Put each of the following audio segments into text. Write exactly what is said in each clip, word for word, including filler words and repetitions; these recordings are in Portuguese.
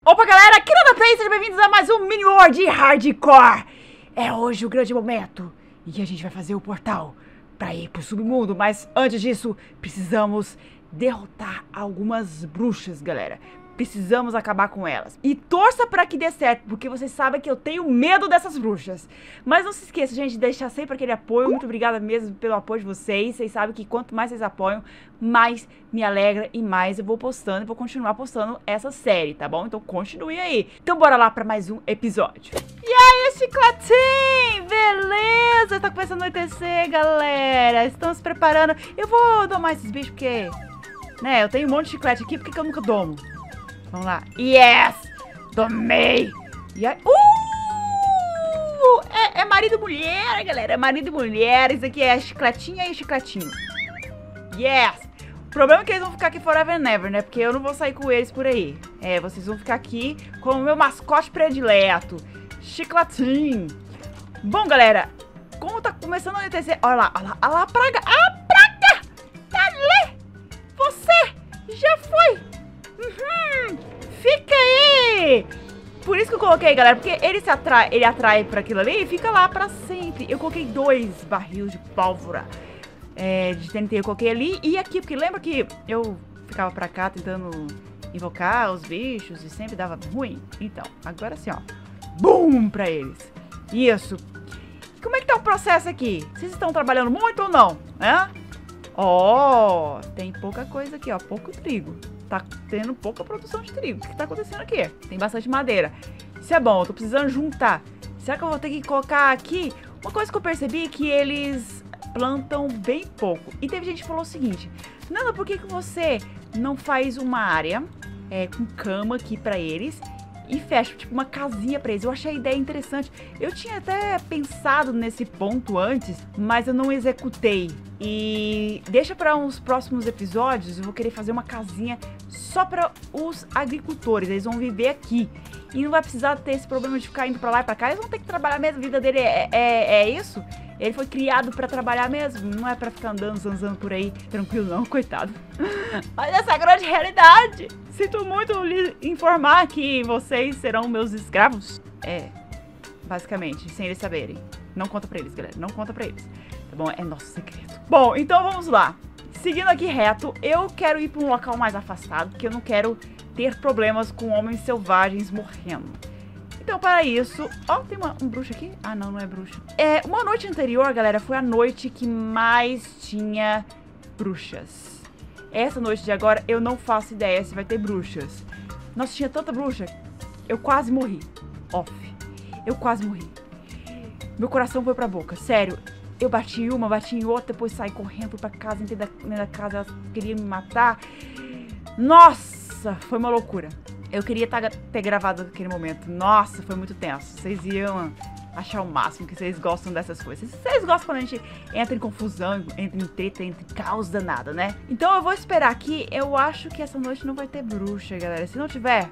Opa galera, aqui na Play, sejam bem-vindos a mais um Mini War de Hardcore. É hoje o grande momento em que a gente vai fazer o portal pra ir pro submundo. Mas antes disso, precisamos derrotar algumas bruxas, galera. Precisamos acabar com elas. E torça pra que dê certo, porque vocês sabem que eu tenho medo dessas bruxas. Mas não se esqueça, gente, de deixar sempre aquele apoio. Muito obrigada mesmo pelo apoio de vocês. Vocês sabem que quanto mais vocês apoiam, mais me alegra e mais eu vou postando. E vou continuar postando essa série, tá bom? Então continue aí. Então bora lá pra mais um episódio. E aí, chicletinho! Beleza? Tá começando a anoitecer, galera. Estão se preparando. Eu vou domar esses bichos porque... né, eu tenho um monte de chiclete aqui, por que que eu nunca domo? Vamos lá. Yes! Domei! E aí... Uh! É, é marido e mulher, galera. É marido e mulher. Isso aqui é chicletinha e chicletinho. Yes! O problema é que eles vão ficar aqui forever and ever, né? Porque eu não vou sair com eles por aí. É, vocês vão ficar aqui com o meu mascote predileto. Chicletinho. Bom, galera. Como tá começando a anoitecer... Olha lá, olha lá, olha lá a praga. A praga! Ali! Você já foi! Uhum. Fica aí! Por isso que eu coloquei, galera, porque ele se atrai, ele atrai para aquilo ali e fica lá pra sempre. Eu coloquei dois barris de pólvora é, de T N T, eu coloquei ali e aqui, porque lembra que eu ficava pra cá tentando invocar os bichos e sempre dava ruim? Então, agora sim, ó. Bum! Pra eles. Isso. Como é que tá o processo aqui? Vocês estão trabalhando muito ou não? É? Ó, oh, tem pouca coisa aqui, ó, pouco trigo. Tá tendo pouca produção de trigo. O que tá acontecendo aqui? Tem bastante madeira. Isso é bom, eu tô precisando juntar. Será que eu vou ter que colocar aqui? Uma coisa que eu percebi é que eles plantam bem pouco. E teve gente que falou o seguinte: Nanda, por que que você não faz uma área é, com cama aqui pra eles e fecha, tipo, uma casinha pra eles? Eu achei a ideia interessante. Eu tinha até pensado nesse ponto antes, mas eu não executei. E deixa para uns próximos episódios, eu vou querer fazer uma casinha só para os agricultores. Eles vão viver aqui e não vai precisar ter esse problema de ficar indo para lá e para cá. Eles vão ter que trabalhar mesmo, a vida dele é, é, é isso. Ele foi criado para trabalhar mesmo, não é para ficar andando, zanzando por aí, tranquilo não, coitado. Olha essa grande realidade. Sinto muito lhe informar que vocês serão meus escravos. É, basicamente, sem eles saberem. Não conta pra eles, galera, não conta pra eles. Tá bom? É nosso segredo. Bom, então vamos lá. Seguindo aqui reto, eu quero ir para um local mais afastado, porque eu não quero ter problemas com homens selvagens morrendo. Então, para isso... Ó, oh, tem uma, um bruxo aqui? Ah, não, não é bruxo. É, uma noite anterior, galera, foi a noite que mais tinha bruxas. Essa noite de agora, eu não faço ideia se vai ter bruxas. Nossa, tinha tanta bruxa. Eu quase morri. Off. Eu quase morri. Meu coração foi pra boca, sério. Eu bati em uma, bati em outra, depois saí correndo pra casa, entrei da, da casa, elas queriam me matar. Nossa, foi uma loucura. Eu queria tá, ter gravado aquele momento. Nossa, foi muito tenso. Vocês iam achar o máximo que vocês gostam dessas coisas. Vocês gostam quando a gente entra em confusão, entra em treta, entra em caos danada, né? Então eu vou esperar aqui. Eu acho que essa noite não vai ter bruxa, galera. Se não tiver,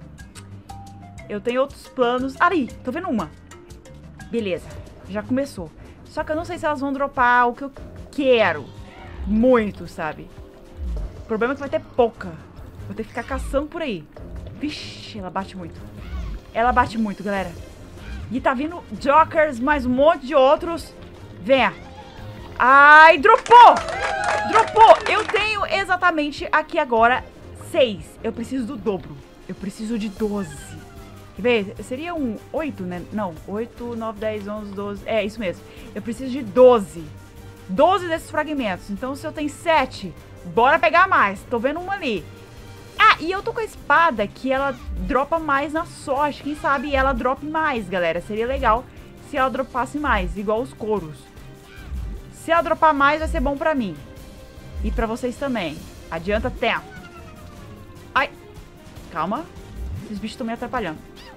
eu tenho outros planos. Ali, tô vendo uma. Beleza, já começou. Só que eu não sei se elas vão dropar o que eu quero. Muito, sabe? O problema é que vai ter pouca. Vou ter que ficar caçando por aí. Vixe, ela bate muito. Ela bate muito, galera. E tá vindo Jokers, mais um monte de outros. Venha. Ai, dropou! Dropou! Eu tenho exatamente aqui agora seis. Eu preciso do dobro. Eu preciso de doze. Quer ver? Seria um oito, né? Não, oito, nove, dez, onze, doze. É, isso mesmo. Eu preciso de doze. doze desses fragmentos. Então, se eu tenho sete, bora pegar mais. Tô vendo uma ali. Ah, e eu tô com a espada que ela dropa mais na sorte. Quem sabe ela drope mais, galera. Seria legal se ela dropasse mais, igual os couros. Se ela dropar mais, vai ser bom pra mim. E pra vocês também. Adianta tempo. Ai. Calma. Esses bichos estão me atrapalhando.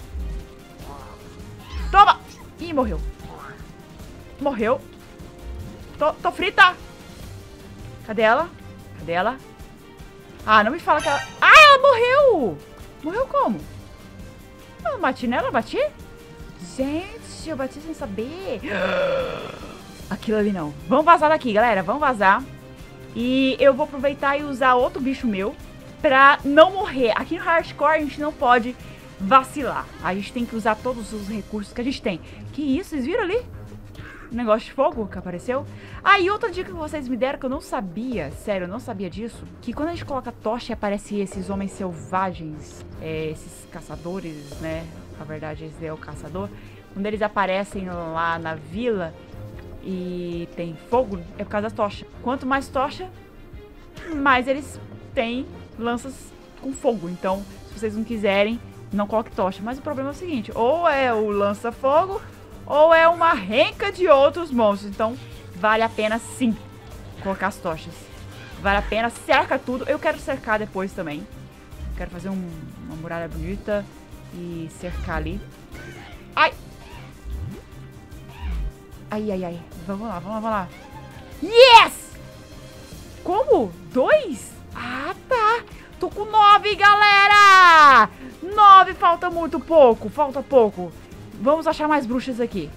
Toma! Ih, morreu. Morreu. Tô, tô frita. Cadê ela? Cadê ela? Ah, não me fala que ela... Ah, ela morreu! Morreu como? Eu bati nela, bati? Gente, eu bati sem saber. Aquilo ali não. Vamos vazar daqui, galera. Vamos vazar. E eu vou aproveitar e usar outro bicho meu pra não morrer. Aqui no Hardcore a gente não pode vacilar. A gente tem que usar todos os recursos que a gente tem. Que isso, vocês viram ali? Um negócio de fogo que apareceu. Ah, e outra dica que vocês me deram que eu não sabia, sério, eu não sabia disso, que quando a gente coloca tocha e aparece esses homens selvagens, é, esses caçadores, né? Na verdade, esse é o caçador. Quando eles aparecem lá na vila e tem fogo, é por causa das tochas. Quanto mais tocha, mais eles têm lanças com fogo. Então, se vocês não quiserem, não coloque tocha. Mas o problema é o seguinte, ou é o lança-fogo, ou é uma renca de outros monstros. Então, vale a pena sim colocar as tochas. Vale a pena, cerca tudo. Eu quero cercar depois também. Quero fazer um, uma muralha bonita e cercar ali. Ai! Ai, ai, ai. Vamos lá, vamos lá, vamos lá. Yes! Como? Dois? Ah, tá. Tô com nove, galera! Nove, falta muito pouco. Falta pouco. Vamos achar mais bruxas aqui.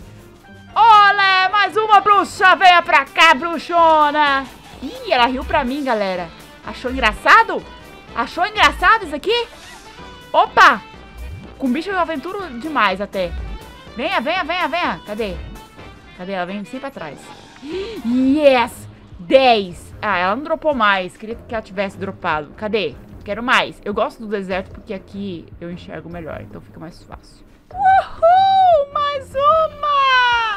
Olé, mais uma bruxa. Venha pra cá, bruxona. Ih, ela riu pra mim, galera. Achou engraçado? Achou engraçado isso aqui? Opa! Com bicho eu aventuro demais até. Venha, venha, venha, venha. Cadê? Cadê? Ela vem sempre atrás. Yes! dez. Ah, ela não dropou mais. Queria que ela tivesse dropado. Cadê? Quero mais. Eu gosto do deserto porque aqui eu enxergo melhor. Então fica mais fácil. Uhul! Mais uma!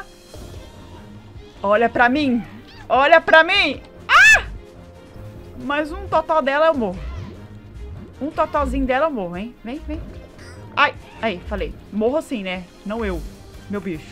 Olha pra mim. Olha pra mim. Ah! Mais um total dela eu morro. Um totalzinho dela eu morro, hein? Vem, vem. Ai, aí, falei. Morro assim, né? Não eu. Meu bicho.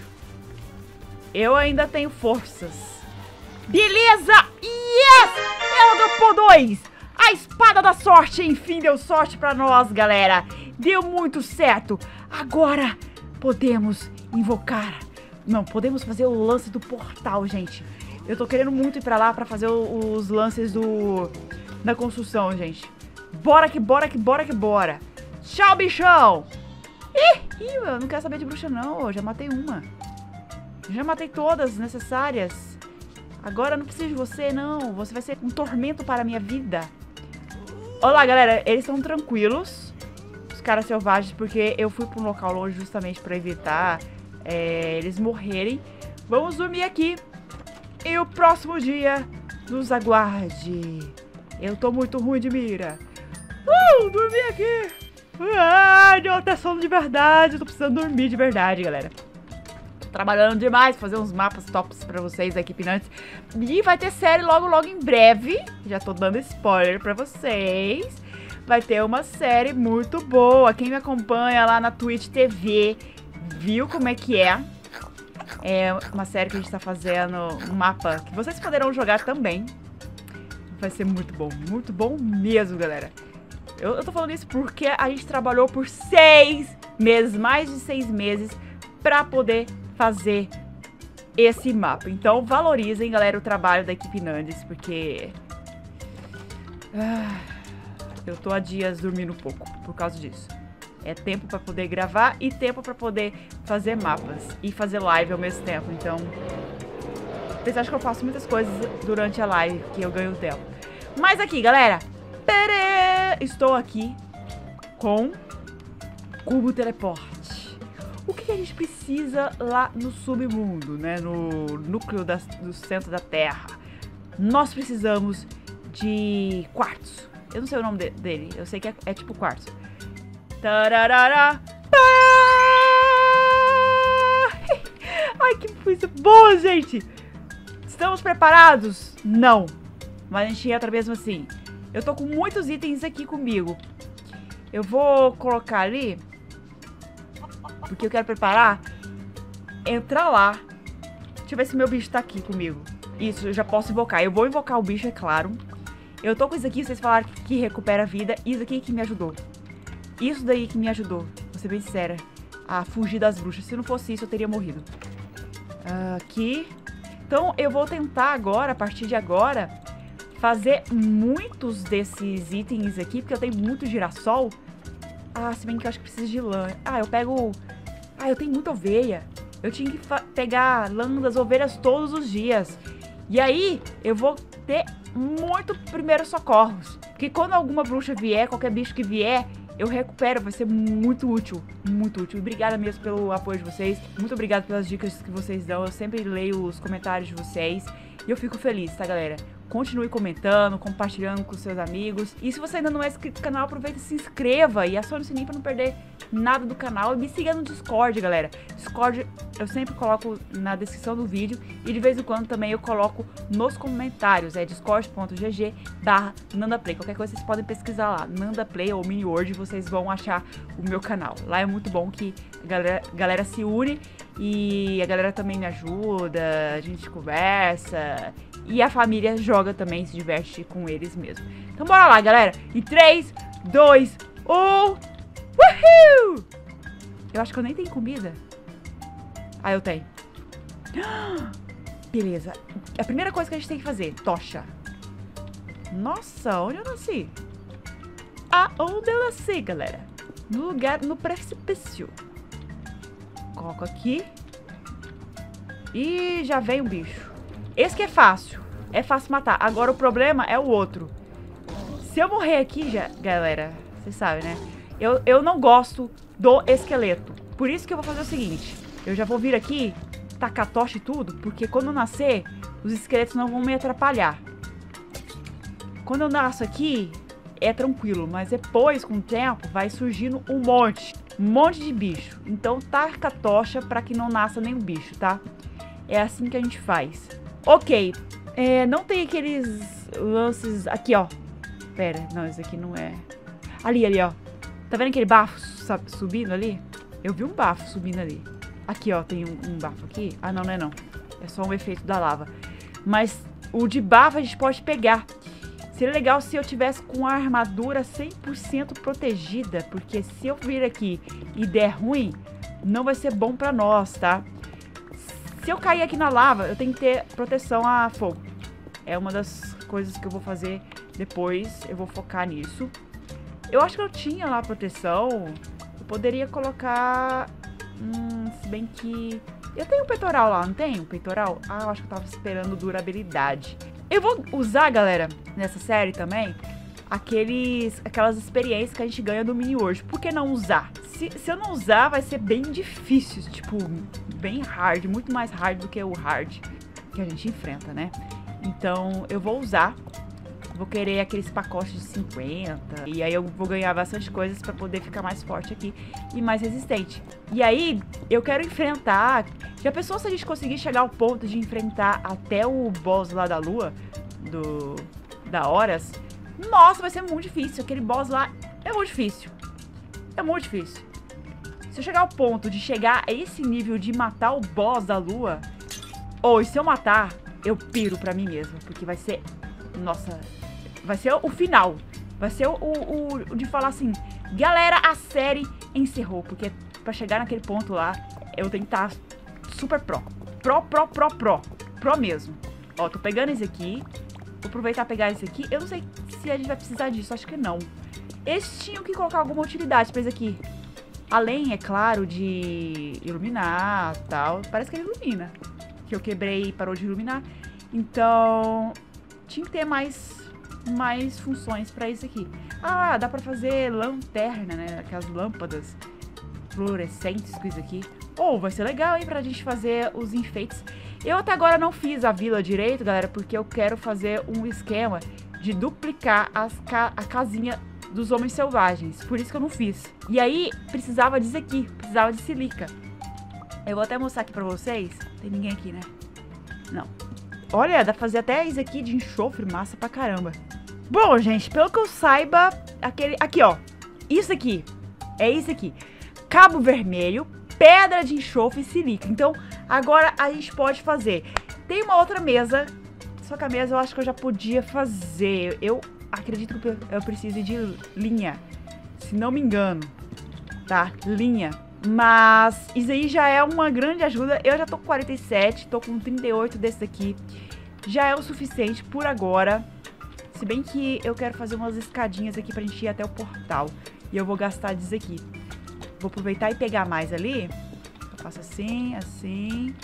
Eu ainda tenho forças. Beleza! Yes! Ela dropou dois! A espada da sorte, enfim, deu sorte pra nós, galera. Deu muito certo. Agora podemos invocar. Não, podemos fazer o lance do portal, gente. Eu tô querendo muito ir pra lá pra fazer os lances do... da construção, gente. Bora que bora que bora que bora. Tchau, bichão! Ih, ih, eu não quero saber de bruxa, não. Eu já matei uma. Já matei todas necessárias. Agora eu não preciso de você, não. Você vai ser um tormento para a minha vida. Olá, galera. Eles estão tranquilos. Os caras selvagens, porque eu fui para um local longe justamente para evitar é, eles morrerem. Vamos dormir aqui. E o próximo dia nos aguarde. Eu tô muito ruim de mira. Uh, dormi aqui. Ai, deu até sono de verdade. Tô precisando dormir de verdade, galera. Trabalhando demais, fazer uns mapas tops pra vocês aqui, Pinantes. E vai ter série logo, logo em breve. Já tô dando spoiler pra vocês. Vai ter uma série muito boa. Quem me acompanha lá na Twitch T V viu como é que é. É uma série que a gente tá fazendo, um mapa que vocês poderão jogar também. Vai ser muito bom, muito bom mesmo, galera. Eu, eu tô falando isso porque a gente trabalhou por seis meses, mais de seis meses, pra poder fazer esse mapa. Então valorizem, galera, o trabalho da equipe Nandes, porque ah, eu tô há dias dormindo pouco por causa disso. É tempo pra poder gravar e tempo pra poder fazer mapas e fazer live ao mesmo tempo. Então, vocês acham que eu faço muitas coisas durante a live, que eu ganho tempo. Mas aqui, galera, estou aqui com cubo teleporte. O que a gente precisa lá no submundo, né? No núcleo da, do centro da Terra. Nós precisamos de quartzo. Eu não sei o nome de, dele. Eu sei que é, é tipo quartzo. Tararara. Ai, que coisa boa, gente. Estamos preparados? Não. Mas a gente entra mesmo assim. Eu tô com muitos itens aqui comigo. Eu vou colocar ali... porque eu quero preparar, entrar lá. Deixa eu ver se meu bicho tá aqui comigo. Isso, eu já posso invocar. Eu vou invocar o bicho, é claro. Eu tô com isso aqui, vocês falaram que recupera a vida. Isso aqui que me ajudou. Isso daí que me ajudou, vou ser bem sincera, a fugir das bruxas. Se não fosse isso, eu teria morrido. Aqui. Então, eu vou tentar agora, a partir de agora, fazer muitos desses itens aqui, porque eu tenho muito girassol. Ah, se bem que eu acho que preciso de lã. Ah, eu pego... Ah, eu tenho muita ovelha. Eu tinha que pegar lã das ovelhas todos os dias. E aí, eu vou ter muito primeiros socorros. Porque quando alguma bruxa vier, qualquer bicho que vier, eu recupero, vai ser muito útil, muito útil. Obrigada mesmo pelo apoio de vocês, muito obrigada pelas dicas que vocês dão, eu sempre leio os comentários de vocês e eu fico feliz, tá, galera? Continue comentando, compartilhando com seus amigos. E se você ainda não é inscrito no canal, aproveita e se inscreva e acione o sininho para não perder nada do canal. E me siga no Discord, galera. Discord eu sempre coloco na descrição do vídeo e de vez em quando também eu coloco nos comentários. É discord ponto g g barra nandaplay. Qualquer coisa vocês podem pesquisar lá, nandaplay ou miniworld, vocês vão achar o meu canal. Lá é muito bom que a galera, a galera se une e a galera também me ajuda, a gente conversa. E a família joga também, se diverte com eles mesmo. Então bora lá, galera. Em três, dois, um... Uhul! Eu acho que eu nem tenho comida. Ah, eu tenho. Beleza. A primeira coisa que a gente tem que fazer, tocha. Nossa, onde eu nasci? Aonde eu nasci, galera? No lugar, no precipício. Coloco aqui. E já vem um bicho. Esse que é fácil. É fácil matar. Agora o problema é o outro. Se eu morrer aqui, já, galera, vocês sabem, né? Eu, eu não gosto do esqueleto. Por isso que eu vou fazer o seguinte. Eu já vou vir aqui, tacar tocha e tudo, porque quando eu nascer, os esqueletos não vão me atrapalhar. Quando eu nasço aqui, é tranquilo. Mas depois, com o tempo, vai surgindo um monte. Um monte de bicho. Então taca a tocha pra que não nasça nenhum bicho, tá? É assim que a gente faz. Ok, é, não tem aqueles lances... Aqui, ó. Pera, não, esse aqui não é... Ali, ali, ó. Tá vendo aquele bafo subindo ali? Eu vi um bafo subindo ali. Aqui, ó, tem um, um bafo aqui. Ah, não, não é não. É só um efeito da lava. Mas o de bafo a gente pode pegar. Seria legal se eu tivesse com a armadura cem por cento protegida. Porque se eu vir aqui e der ruim, não vai ser bom pra nós, tá? Se eu cair aqui na lava, eu tenho que ter proteção a fogo. É uma das coisas que eu vou fazer depois. Eu vou focar nisso. Eu acho que eu tinha lá proteção. Eu poderia colocar... Hum, se bem que... Eu tenho um peitoral lá, não tenho? Peitoral? Ah, eu acho que eu tava esperando durabilidade. Eu vou usar, galera, nessa série também, aqueles, aquelas experiências que a gente ganha do mini-world. Por que não usar? Se, se eu não usar, vai ser bem difícil, tipo, bem hard, muito mais hard do que o hard que a gente enfrenta, né? Então, eu vou usar, vou querer aqueles pacotes de cinquenta, e aí eu vou ganhar bastante coisas pra poder ficar mais forte aqui e mais resistente. E aí, eu quero enfrentar... Já pensou se a gente conseguir chegar ao ponto de enfrentar até o boss lá da lua, do... da Horas? Nossa, vai ser muito difícil, aquele boss lá é muito difícil. É muito difícil. Se eu chegar ao ponto de chegar a esse nível de matar o boss da lua, ou e se eu matar, eu piro pra mim mesma, porque vai ser, nossa, vai ser o final. Vai ser o, o, o de falar assim, galera, a série encerrou, porque pra chegar naquele ponto lá, eu tenho que estar super pro. Pro, pro, pro, pro. Pro mesmo. Ó, tô pegando esse aqui, vou aproveitar e pegar esse aqui. Eu não sei se a gente vai precisar disso, acho que não. Eles tinham que colocar alguma utilidade pra esse aqui. Além, é claro, de iluminar e tal. Parece que ele ilumina. Que eu quebrei e parou de iluminar. Então, tinha que ter mais, mais funções pra isso aqui. Ah, dá pra fazer lanterna, né? Aquelas lâmpadas fluorescentes com isso aqui. Oh, vai ser legal, hein? Pra gente fazer os enfeites. Eu até agora não fiz a vila direito, galera. Porque eu quero fazer um esquema de duplicar as ca a casinha dos homens selvagens, por isso que eu não fiz. E aí, precisava disso aqui, precisava de silica. Eu vou até mostrar aqui pra vocês. Tem ninguém aqui, né? Não. Olha, dá pra fazer até isso aqui de enxofre, massa pra caramba. Bom, gente, pelo que eu saiba, aquele... Aqui, ó. Isso aqui. É isso aqui. Cabo vermelho, pedra de enxofre e silica. Então, agora a gente pode fazer. Tem uma outra mesa, só que a mesa eu acho que eu já podia fazer. Eu... acredito que eu preciso de linha, se não me engano, tá? Linha. Mas isso aí já é uma grande ajuda. Eu já tô com quarenta e sete, tô com trinta e oito desse aqui. Já é o suficiente por agora. Se bem que eu quero fazer umas escadinhas aqui pra gente ir até o portal. E eu vou gastar disso aqui. Vou aproveitar e pegar mais ali. Eu faço assim, assim,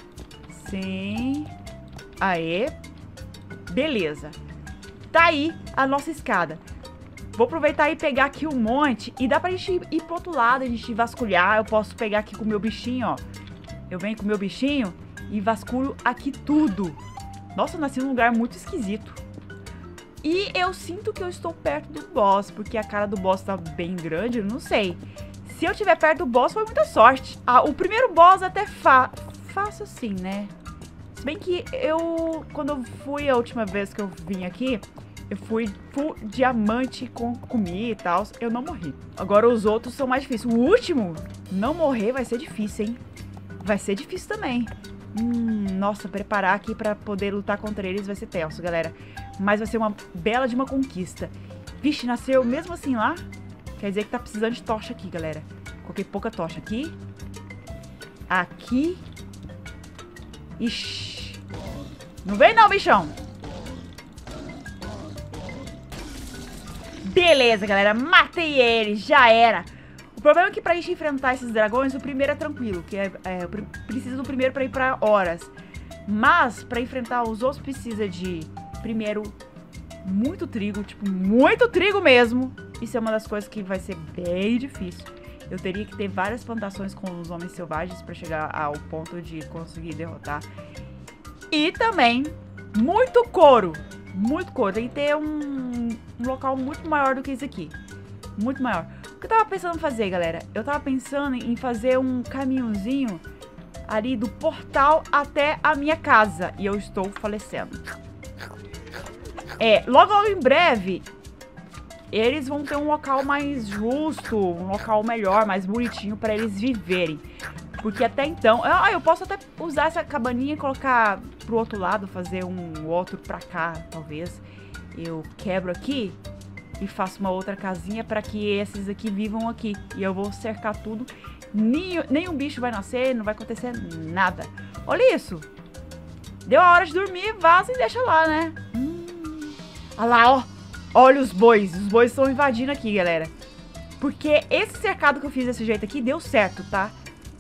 assim. Aê. Beleza. Tá aí a nossa escada. Vou aproveitar e pegar aqui um monte. E dá pra gente ir pro outro lado, a gente vasculhar. Eu posso pegar aqui com o meu bichinho, ó. Eu venho com o meu bichinho e vasculho aqui tudo. Nossa, eu nasci num lugar muito esquisito. E eu sinto que eu estou perto do boss, porque a cara do boss tá bem grande, eu não sei. Se eu estiver perto do boss, foi muita sorte. Ah, o primeiro boss até fa faço assim, né? Se bem que eu, quando eu fui a última vez que eu vim aqui, eu fui full diamante com comi e tal, eu não morri. Agora os outros são mais difíceis. O último, não morrer vai ser difícil, hein? Vai ser difícil também. Hum, nossa, preparar aqui pra poder lutar contra eles vai ser tenso, galera. Mas vai ser uma bela de uma conquista. Vixe, nasceu mesmo assim lá? Quer dizer que tá precisando de tocha aqui, galera. Coloquei pouca tocha aqui. Aqui. Ixi. Não vem não, bichão. Beleza, galera. Matei ele. Já era. O problema é que pra gente enfrentar esses dragões, o primeiro é tranquilo. Que é, é, precisa do primeiro pra ir pra horas. Mas, pra enfrentar os outros, precisa de, primeiro, muito trigo. Tipo, muito trigo mesmo. Isso é uma das coisas que vai ser bem difícil. Eu teria que ter várias plantações com os homens selvagens pra chegar ao ponto de conseguir derrotar. E também, muito couro. Muito couro. Tem que ter um, um local muito maior do que esse aqui. Muito maior. O que eu tava pensando em fazer, galera? Eu tava pensando em fazer um caminhozinho ali do portal até a minha casa. E eu estou falecendo. É, logo, logo em breve, eles vão ter um local mais justo, um local melhor, mais bonitinho pra eles viverem. Porque até então... Ah, eu posso até usar essa cabaninha e colocar pro outro lado, fazer um outro pra cá, talvez. Eu quebro aqui e faço uma outra casinha pra que esses aqui vivam aqui. E eu vou cercar tudo. Nem, nenhum bicho vai nascer, não vai acontecer nada. Olha isso. Deu a hora de dormir, vaza e deixa lá, né? Hum. Olha lá, ó. Olha os bois. Os bois estão invadindo aqui, galera. Porque esse cercado que eu fiz desse jeito aqui deu certo, tá?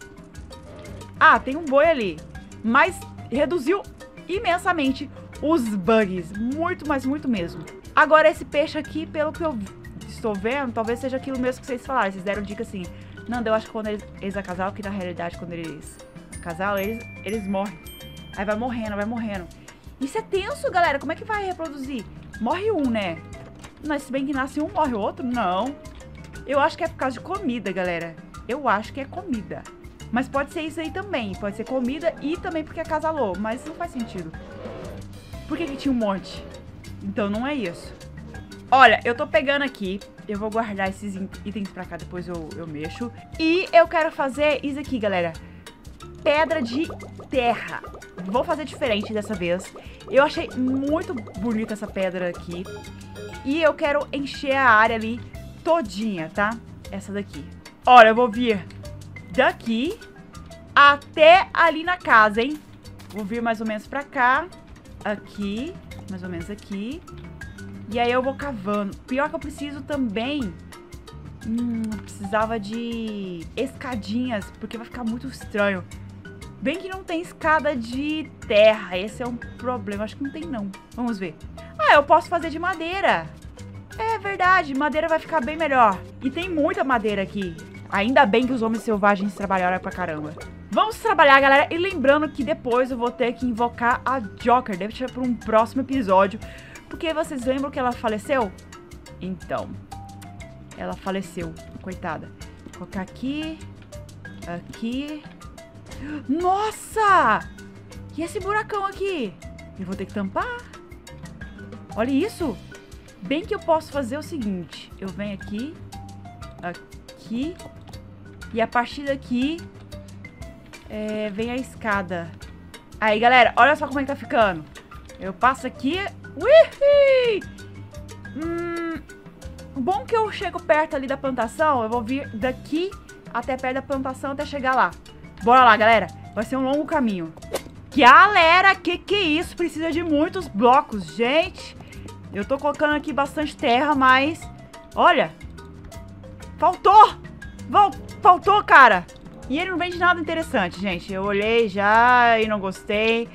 Ah, tem um boi ali. Mas reduziu imensamente os bugs. Muito, mas muito mesmo. Agora esse peixe aqui, pelo que eu estou vendo, talvez seja aquilo mesmo que vocês falaram. Vocês deram dica assim. Nanda, eu acho que quando eles, eles acasalam, que na realidade quando eles acasalam, eles, eles morrem. Aí vai morrendo, vai morrendo. Isso é tenso, galera. Como é que vai reproduzir? Morre um, né? Mas se bem que nasce um, morre o outro? Não. Eu acho que é por causa de comida, galera. Eu acho que é comida. Mas pode ser isso aí também. Pode ser comida e também porque acasalou. Mas não faz sentido. Por que que tinha um monte? Então não é isso. Olha, eu tô pegando aqui. Eu vou guardar esses itens pra cá, depois eu, eu mexo. E eu quero fazer isso aqui, galera. Pedra de terra. Vou fazer diferente dessa vez. Eu achei muito bonita essa pedra aqui. E eu quero encher a área ali todinha, tá? Essa daqui. Olha, eu vou vir daqui até ali na casa, hein? Vou vir mais ou menos pra cá. Aqui. Mais ou menos aqui. E aí eu vou cavando. Pior que eu preciso também... Hum, eu precisava de escadinhas, porque vai ficar muito estranho. Bem que não tem escada de terra. Esse é um problema. Acho que não tem, não. Vamos ver. Ah, eu posso fazer de madeira. É verdade. Madeira vai ficar bem melhor. E tem muita madeira aqui. Ainda bem que os homens selvagens trabalharam pra caramba. Vamos trabalhar, galera. E lembrando que depois eu vou ter que invocar a Joker. Deve ser para um próximo episódio. Porque vocês lembram que ela faleceu? Então, ela faleceu. Coitada. Vou colocar aqui. Aqui. Nossa! E esse buracão aqui? Eu vou ter que tampar. Olha isso. Bem que eu posso fazer o seguinte. Eu venho aqui. Aqui. E a partir daqui... É, vem a escada. Aí, galera, olha só como é que tá ficando. Eu passo aqui. Ui! Hum, bom que eu chego perto ali da plantação. Eu vou vir daqui até perto da plantação até chegar lá. Bora lá, galera. Vai ser um longo caminho. Galera, que que é isso? Precisa de muitos blocos, gente. Eu tô colocando aqui bastante terra, mas... Olha. Faltou. Faltou, cara. E ele não vende nada interessante, gente. Eu olhei já e não gostei.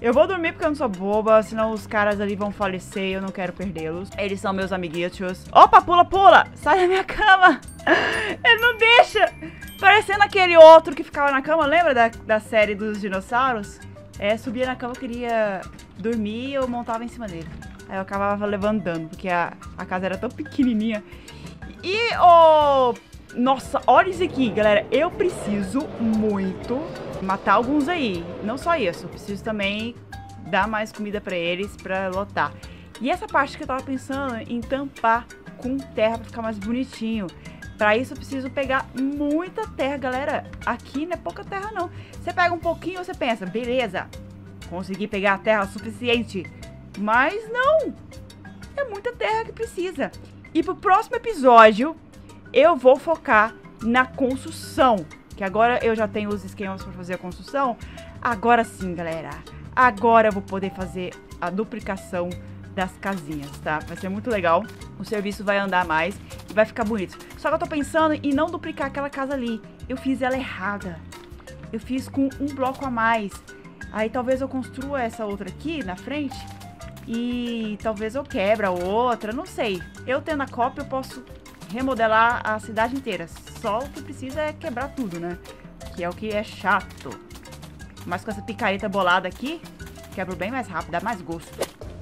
Eu vou dormir porque eu não sou boba, senão os caras ali vão falecer e eu não quero perdê-los. Eles são meus amiguitos. Opa, pula, pula! Sai da minha cama! Ele não deixa! Parecendo aquele outro que ficava na cama, lembra da, da série dos dinossauros? É, subia na cama, eu queria dormir e eu montava em cima dele. Aí eu acabava levantando, porque a, a casa era tão pequenininha. E, oh, nossa, olha isso aqui, galera. Eu preciso muito matar alguns aí. Não só isso, eu preciso também dar mais comida pra eles, pra lotar. E essa parte que eu tava pensando em tampar com terra pra ficar mais bonitinho. Pra isso eu preciso pegar muita terra, galera. Aqui não é pouca terra, não. Você pega um pouquinho, você pensa, beleza, consegui pegar a terra suficiente. Mas não, é muita terra que precisa. E pro próximo episódio, eu vou focar na construção. Que agora eu já tenho os esquemas pra fazer a construção. Agora sim, galera. Agora eu vou poder fazer a duplicação das casinhas, tá? Vai ser muito legal. O serviço vai andar mais e vai ficar bonito. Só que eu tô pensando em não duplicar aquela casa ali. Eu fiz ela errada. Eu fiz com um bloco a mais. Aí talvez eu construa essa outra aqui na frente. E talvez eu quebra a outra, não sei. Eu tendo a cópia, eu posso remodelar a cidade inteira. Só o que precisa é quebrar tudo, né? Que é o que é chato. Mas com essa picareta bolada aqui, quebro bem mais rápido, dá mais gosto.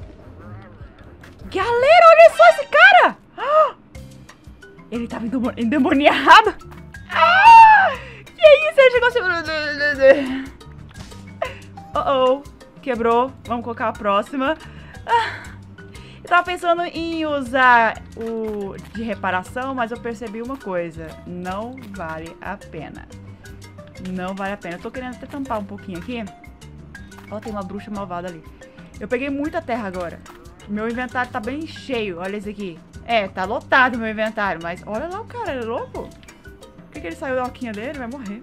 Galera, olha só esse cara! Ah! Ele tava endemoniado. Ah! Que isso? Ele chegou assim... Oh, oh. Quebrou. Vamos colocar a próxima. Ah, eu tava pensando em usar o de reparação, mas eu percebi uma coisa. Não vale a pena. Não vale a pena. Eu tô querendo até tampar um pouquinho aqui. Ó, tem uma bruxa malvada ali. Eu peguei muita terra agora. Meu inventário tá bem cheio. Olha isso aqui. É, tá lotado o meu inventário. Mas olha lá o cara, ele é louco. Por que, que ele saiu da alquinha dele? Vai morrer.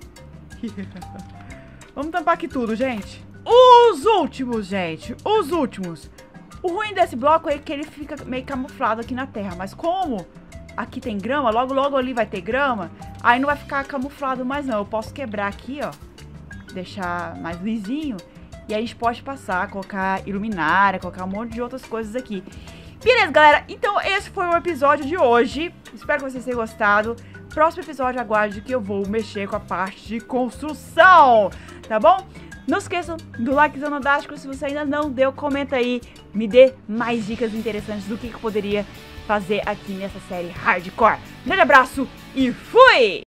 Vamos tampar aqui tudo, gente. Os últimos, gente. Os últimos. O ruim desse bloco é que ele fica meio camuflado aqui na terra. Mas como aqui tem grama, logo logo ali vai ter grama, aí não vai ficar camuflado mais não. Eu posso quebrar aqui, ó. Deixar mais lisinho. E aí a gente pode passar, colocar iluminária, colocar um monte de outras coisas aqui. Beleza, galera? Então esse foi o episódio de hoje. Espero que vocês tenham gostado. Próximo episódio, aguarde que eu vou mexer com a parte de construção. Tá bom? Não esqueçam do like zanodástico. Se você ainda não deu, comenta aí. Me dê mais dicas interessantes do que eu poderia fazer aqui nessa série Hardcore. Um grande abraço e fui!